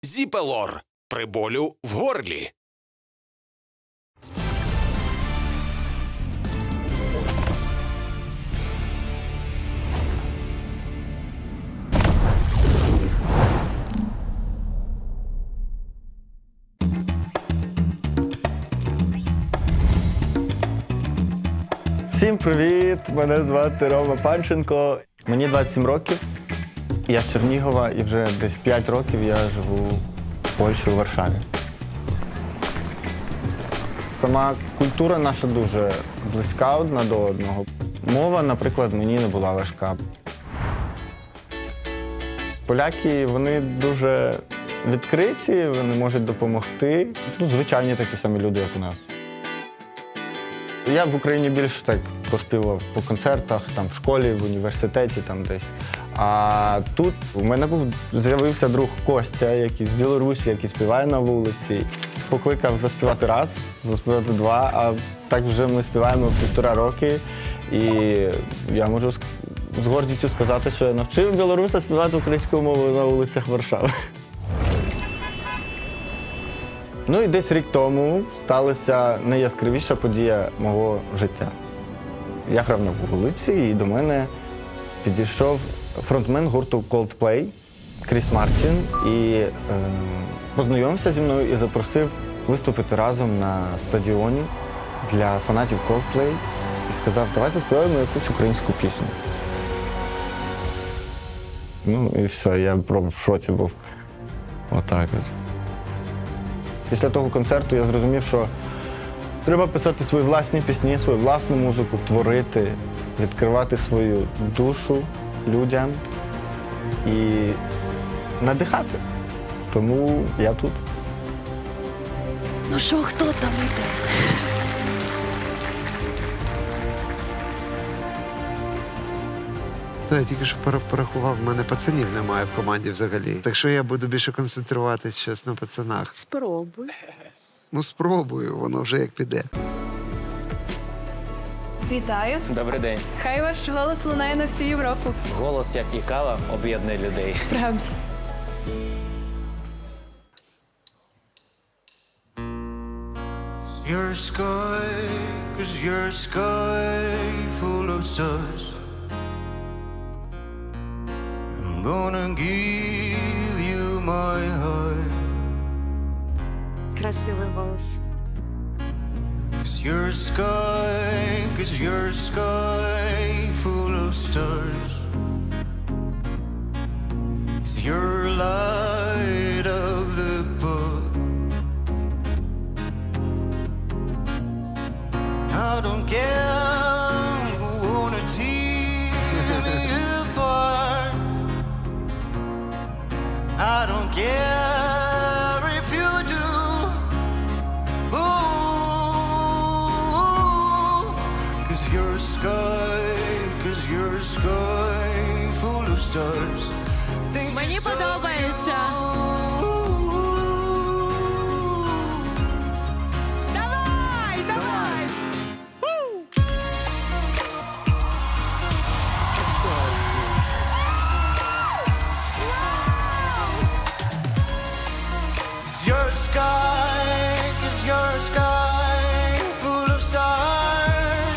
Зіпелор при болю в горлі. Всім привіт! Мене звати Рома Панченко. Мені 27 років. Я з Чернігова і вже десь 5 років я живу в Польщі, у Варшаві. Сама культура наша дуже близька одна до одного. Мова, наприклад, мені не була важка. Поляки, вони дуже відкриті, вони можуть допомогти. Звичайні такі самі люди, як у нас. Я в Україні більше так поспівав по концертах, там в школі, в університеті, там десь. А тут у мене з'явився друг Костя, який з Білорусі, який співає на вулиці. Покликав заспівати раз, заспівати два, а так вже ми співаємо 1,5 роки. І я можу з гордістю сказати, що я навчив білоруса співати українською мовою на вулицях Варшави. Ну і десь рік тому сталася найяскравіша подія мого життя. Я грав на вулиці, і до мене підійшов фронтмен гурту Coldplay Кріс Мартін і познайомився зі мною і запросив виступити разом на стадіоні для фанатів Coldplay і сказав, давай заспіваємо якусь українську пісню. Ну і все, я в шоці був. Отак от. Після того концерту я зрозумів, що треба писати свої власні пісні, свою власну музику, творити, відкривати свою душу людям і надихати. Тому я тут. Ну що, хто там іде? Я тільки що порахував, в мене пацанів немає в команді взагалі. Так що я буду більше концентруватися зараз на пацанах. Спробуй. Ну, спробую, воно вже як піде. Вітаю. Добрий день. Хай ваш голос лунає на всю Європу. Голос, як і кава, об'єднує людей. Правді. Your sky, 'cause your sky full of stars. I'm gonna give you my heart. Красивий голос. 'Cause your sky full of stars. 'Cause you're light of the book. I don't care who wanna tear me apart. I don't care if you do. Ooh, 'cause your sky full of stars. Мені подобається. Давай, давай! Your sky, 'cause your sky full of stars.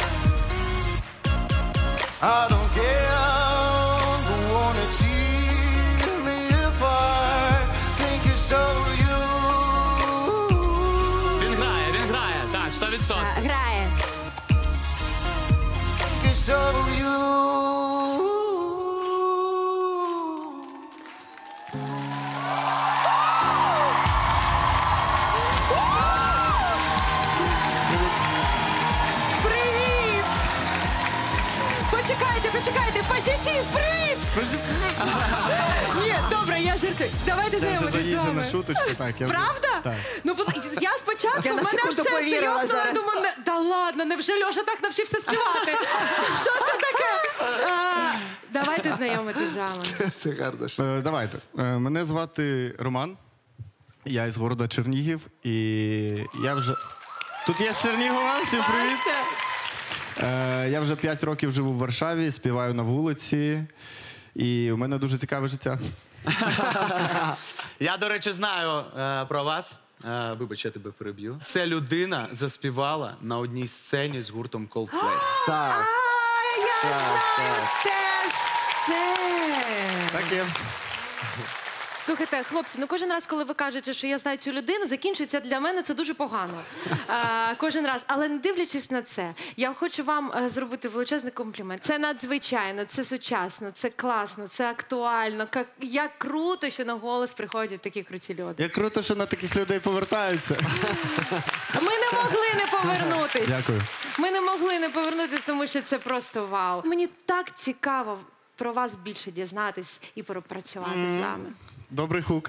I don't care who wanna tear me apart. Think you're so you. Він грає, так, 100%. Грає. Think you're so you. Привіт! Почекайте, позитив, привіт! Ні, добре, я жартую. Давайте знайомитися з вами. шуточку, так. Правда? Так. Ну, я спочатку, Я на мене секунду ж серце повірила йокнуло, зараз. думаю, да ладно, невже Льоша так навчився співати? Що це таке? Давайте знайомитися з вами. Це гарно. Давайте. Мене звати Роман. Я із города Чернігів. І я вже... Тут є з Чернігова, всім привіт. Я вже 5 років живу в Варшаві, співаю на вулиці. І у мене дуже цікаве життя. Я, до речі, знаю про вас. Вибач, я тебе переб'ю. Ця людина заспівала на одній сцені з гуртом Coldplay. Так. Так є. Слухайте, хлопці, ну кожен раз, коли ви кажете, що я знаю цю людину, закінчується для мене це дуже погано. Кожен раз. Але не дивлячись на це, я хочу вам зробити величезний комплімент. Це надзвичайно, це сучасно, це класно, це актуально. Як круто, що на голос приходять такі круті люди. Як круто, що на таких людей повертаються. Ми не могли не повернутись. Дякую. Ми не могли не повернутись, тому що це просто вау. Мені так цікаво про вас більше дізнатись і пропрацювати з вами. Добрий хук.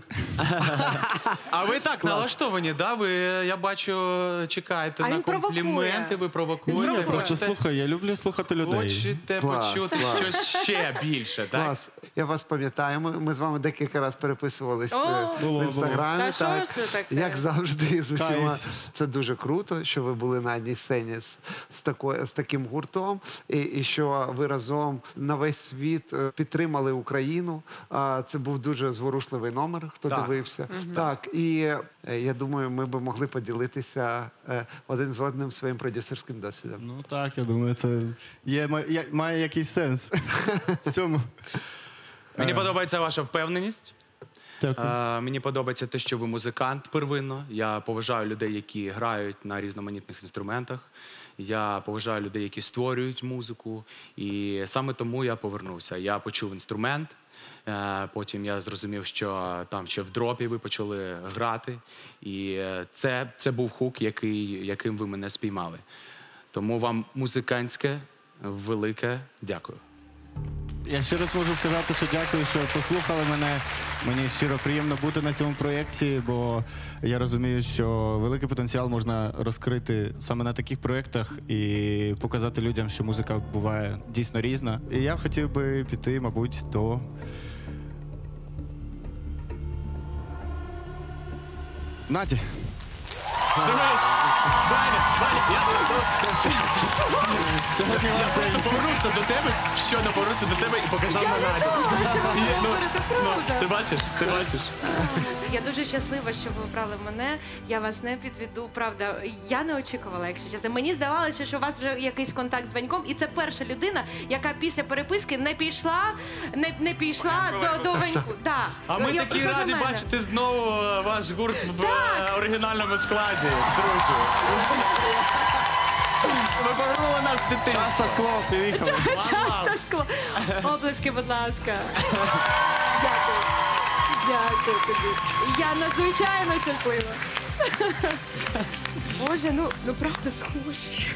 А ви так налаштовані, да? Ви, я бачу, чекаєте А на він провокує. компліменти, ви провокуєте. Просто слухай, я люблю слухати людей. Хочете Клас, почути клас. щось ще більше, так? Клас. Я вас пам'ятаю, ми з вами декілька разів переписувались О, було. в інстаграмі. Та що так. ж це таке? Як завжди, з усіма. Каюсь. Це дуже круто, що ви були на одній сцені з таким гуртом, і що ви разом на весь світ підтримали Україну. Це був дуже зворушливий номер, хто Так. дивився. Так, і я думаю, ми б могли поділитися один з одним своїм продюсерським досвідом. Ну так, я думаю, це має якийсь сенс в цьому. Мені подобається ваша впевненість. Дякую. Мені подобається те, що ви музикант первинно. Я поважаю людей, які грають на різноманітних інструментах. Я поважаю людей, які створюють музику. І саме тому я повернувся. Я почув інструмент. Потім я зрозумів, що там ще в дропі ви почали грати. І це був хук, яким ви мене спіймали. Тому вам музикантське, велике дякую. Я ще раз можу сказати, що дякую, що послухали мене. Мені щиро приємно бути на цьому проєкті, бо я розумію, що великий потенціал можна розкрити саме на таких проєктах і показати людям, що музика буває дійсно різна. І я хотів би піти, мабуть, до Наді. Сьогодні Я просто повернувся до тебе, щойно повернувся до тебе і показав на Надю. Ти бачиш? Ти бачиш? Я дуже щаслива, що ви обрали мене. Я вас не підведу. Правда, я не очікувала, якщо чесно. Мені здавалося, що у вас вже якийсь контакт з Ваньком, і це перша людина, яка після переписки не пішла до Ваньку. Да. А ми Я такі просто раді до мене. бачити знову ваш гурт в оригінальному складі, друзі. Ви повернули нас в дитинство. Часто скло, поїхали. Часто скло. Оплески, будь ласка. Дякую. Дякую тобі. Я надзвичайно щаслива. Боже, ну правда схожі.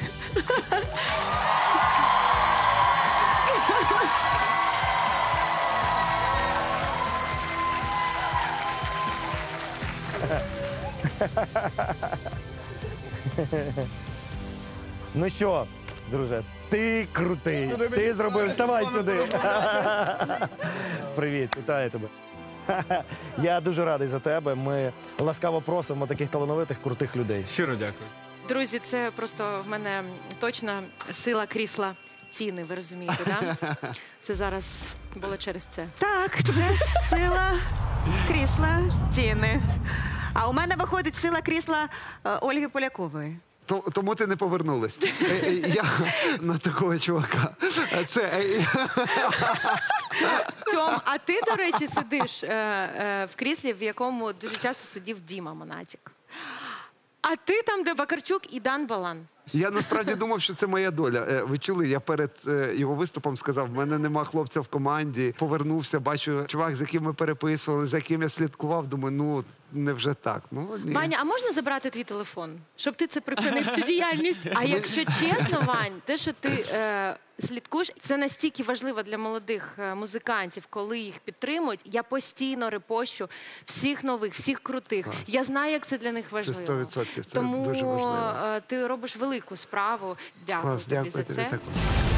Ну що, друже, ти крутий. Ти зробив. Вставай сюди. Привіт, вітаю тебе. Я дуже радий за тебе. Ми ласкаво просимо таких талановитих, крутих людей. Щиро дякую. Друзі, це просто в мене точна сила крісла Тіни, ви розумієте, так? Це зараз було через це. Так, це сила крісла Тіни. А у мене виходить сила крісла Ольги Полякової. Тому ти не повернулась. Я на такого чувака. Тьом, а ти, до речі, сидиш в кріслі, в якому дуже часто сидів Діма Монатік. А ти там, де Вакарчук і Дан Балан. Я насправді думав, що це моя доля. Ви чули, я перед його виступом сказав, в мене нема хлопця в команді. Повернувся, бачу чувак, з яким ми переписували, за яким я слідкував. Думаю, ну, невже так? Ну, ні. Ваня, а можна забрати твій телефон, щоб ти це припинив, цю діяльність? А якщо чесно, Вань, те, що ти слідкуєш, це настільки важливо для молодих музикантів, коли їх підтримують. Я постійно репощу всіх нових, всіх крутих. Я знаю, як це для них важливо. Це 100%, це Тому дуже важливо. ти робиш велику справу. Дякую Клас, тобі дякую за тобі. це. Так.